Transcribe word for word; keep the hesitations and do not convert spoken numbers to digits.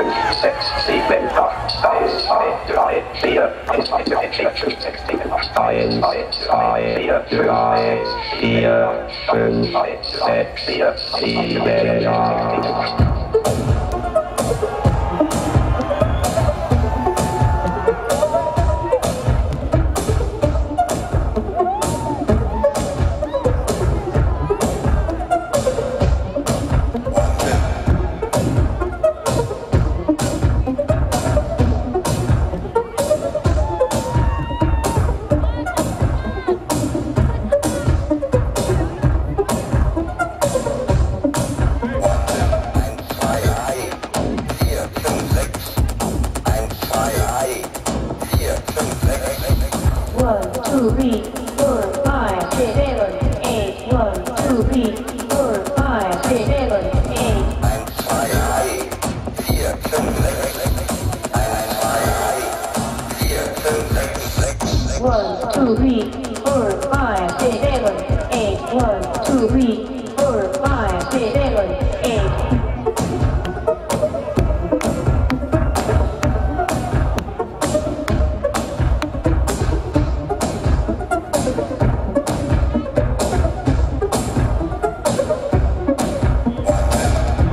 six, sieben, acht, zwei, drei, vier, eins, zwei, drei, vier, fünf, sechs, sieben, acht, eins, zwei, vier, drei, vier, fünf, sechs, vier, sieben, acht. One, two, three, four, five, six, seven, eight, one, two, three.